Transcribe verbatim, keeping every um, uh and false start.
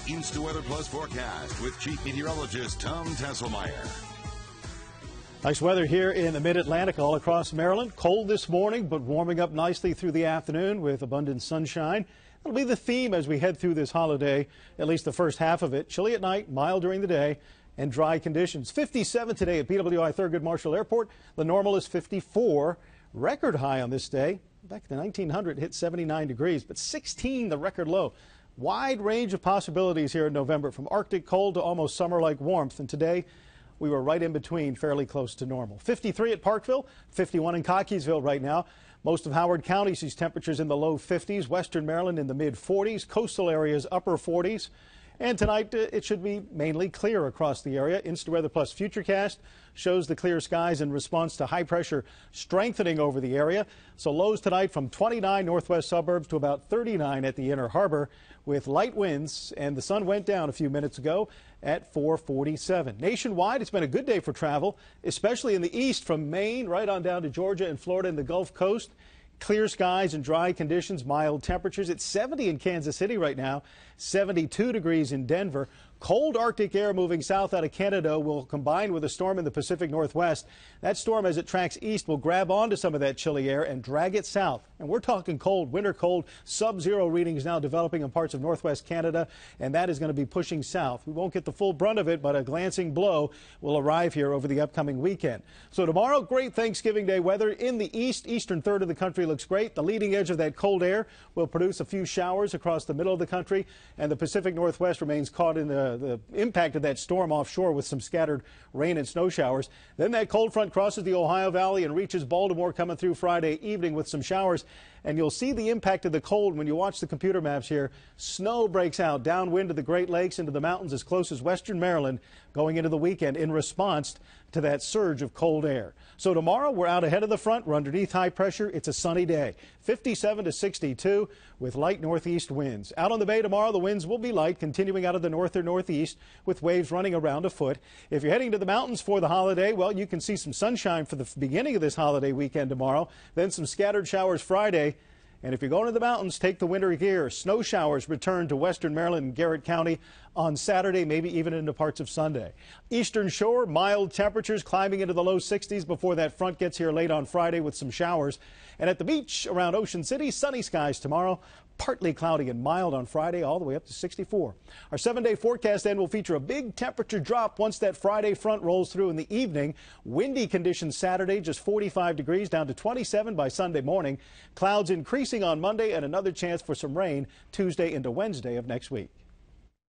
InstaWeather Plus forecast with Chief Meteorologist Tom Tasselmeyer. Nice weather here in the mid-Atlantic all across Maryland. Cold this morning, but warming up nicely through the afternoon with abundant sunshine. That'll be the theme as we head through this holiday, at least the first half of it. Chilly at night, mild during the day, and dry conditions. fifty-seven today at B W I Thurgood Marshall Airport. The normal is fifty-four. Record high on this day. Back in the nineteen hundred, hit seventy-nine degrees, but sixteen the record low. Wide range of possibilities here in November, from Arctic cold to almost summer-like warmth. And today, we were right in between, fairly close to normal. fifty-three at Parkville, fifty-one in Cockeysville right now. Most of Howard County sees temperatures in the low fifties, western Maryland in the mid forties, coastal areas upper forties. And tonight, uh, it should be mainly clear across the area. InstaWeather Plus Futurecast shows the clear skies in response to high pressure strengthening over the area. So lows tonight from twenty-nine northwest suburbs to about thirty-nine at the inner harbor with light winds. And the sun went down a few minutes ago at four forty-seven. Nationwide, it's been a good day for travel, especially in the east from Maine right on down to Georgia and Florida and the Gulf Coast. Clear skies and dry conditions, mild temperatures. It's seventy in Kansas City right now, seventy-two degrees in Denver. Cold Arctic air moving south out of Canada will combine with a storm in the Pacific Northwest. That storm, as it tracks east, will grab onto some of that chilly air and drag it south. And we're talking cold, winter cold, sub-zero readings now developing in parts of northwest Canada, and that is going to be pushing south. We won't get the full brunt of it, but a glancing blow will arrive here over the upcoming weekend. So tomorrow, great Thanksgiving Day weather in the east. Eastern third of the country looks great. The leading edge of that cold air will produce a few showers across the middle of the country, and the Pacific Northwest remains caught in the the impact of that storm offshore with some scattered rain and snow showers. Then that cold front crosses the Ohio Valley and reaches Baltimore coming through Friday evening with some showers. And you'll see the impact of the cold when you watch the computer maps here. Snow breaks out downwind to the Great Lakes into the mountains as close as western Maryland going into the weekend in response to that surge of cold air. So tomorrow we're out ahead of the front. We're underneath high pressure. It's a sunny day. fifty-seven to sixty-two with light northeast winds. Out on the bay tomorrow, the winds will be light, continuing out of the north or northeast with waves running around a foot. If you're heading to the mountains for the holiday, well, you can see some sunshine for the beginning of this holiday weekend tomorrow, then some scattered showers Friday. And if you're going to the mountains, take the winter gear. Snow showers return to western Maryland and Garrett County on Saturday, maybe even into parts of Sunday. Eastern shore, mild temperatures climbing into the low sixties before that front gets here late on Friday with some showers. And at the beach around Ocean City, sunny skies tomorrow. Partly cloudy and mild on Friday, all the way up to sixty-four. Our seven-day forecast then will feature a big temperature drop once that Friday front rolls through in the evening. Windy conditions Saturday, just forty-five degrees, down to twenty-seven by Sunday morning. Clouds increasing on Monday and another chance for some rain Tuesday into Wednesday of next week.